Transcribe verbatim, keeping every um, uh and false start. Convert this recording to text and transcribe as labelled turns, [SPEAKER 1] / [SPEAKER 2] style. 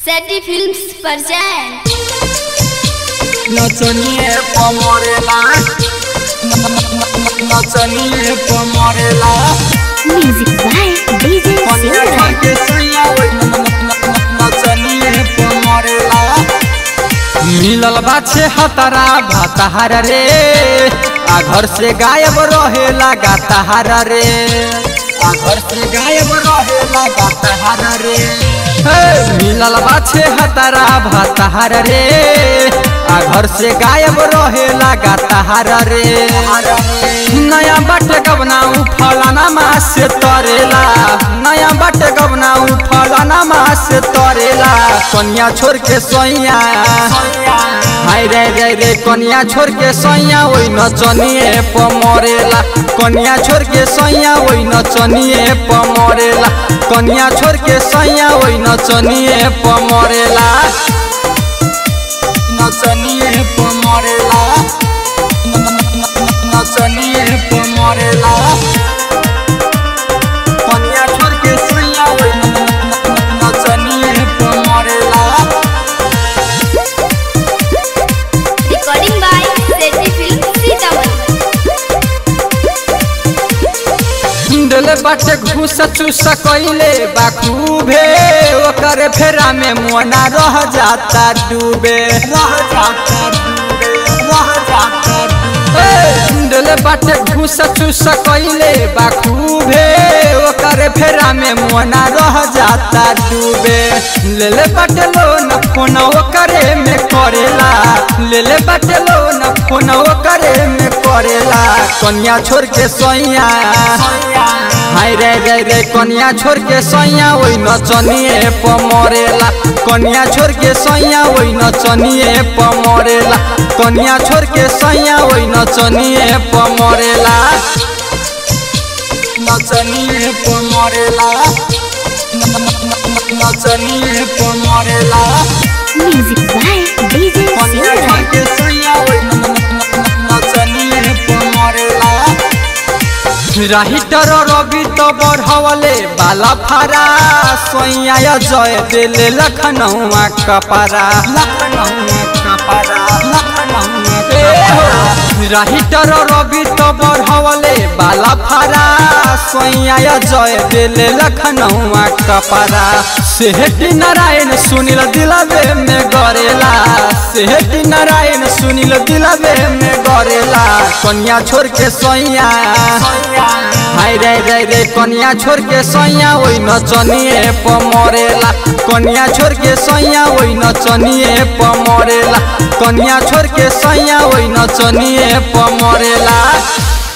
[SPEAKER 1] सेटी films present
[SPEAKER 2] नचनिए पमरेला नचनिए पमरेला
[SPEAKER 1] म्यूजिक बाय डीजे
[SPEAKER 2] पनिया के सैया नचनिए पमरेला मिलल बाछे हतरा भाताहार रे आ घर से गायब रहेला गाताहार रे आ घर से गायब रहेला गाताहार रे मिलल बाछे हतरा भाताहार रे आ घर से गायब रहेला गाताहार रे नया बट गबना उफलाना मास से तरेला नया बट गबना उफलाना मास से तरेला कन्या छोड़ के सैया हाय रे रे रे कन्या छोड़ के सैया ओइ नचनिए पमरेला कन्या छोड़ के सैया ओइ नचनिए पमरेला कन्या छोड़ के सैया ओइ नचनिए पमरेला नचनिए पमरेला नचनिए पमरेला कन्या छोड़ के सैया ओइ नचनिए पमरेला
[SPEAKER 1] recording by Seti films Sitamarhi
[SPEAKER 2] डले बाटे घुस चूस कइले बाखूबे ओकर फेरा में मोना रह जाता डूबे रह जाता डूबे रह जाता डूबे डले बाटे घुस चूस कइले बाखूबे ओकर फेरा में मोना रह जाता डूबे लेले बाटे लोन फोन ओकरे में करेला लेले बाटे लोन फोन ओकरे में करेला कन्या छोड़ के सैया हाय रे रे रे कन्या छोड़ के सैया ओइ नचनिए पमरेला कन्या छोड़ के सैया ओइ नचनिए पमरेला कन्या छोड़ के सैया ओइ नचनिए पमरेला नचनिए पमरेला नचनिए पमरेला
[SPEAKER 1] म्यूजिक बाय डीजे
[SPEAKER 2] कन्या छोड़ के सैया ओइ नचनिए पमरेला राहिटर रवि तो बढ़वले बाला फारा सोया जय दिले लखनऊ कपारा लखनऊ कपारा राहिटर रवि तो बढ़वले बाला फारा सोया जय दिले लखनऊ कपारा सेहटी नारायण सुनील दिलवे में गरेला सेहटी नारायण सुनील दिलवे में गरेला कन्या छोड़ के सैया हाय रे रे रे कन्या छोड़ के सैया ओइ नचनिए पमरेला कन्या छोड़ के सैया ओइ नचनिए पमरेला कन्या छोड़ के सैया ओइ नचनिए पमरेला।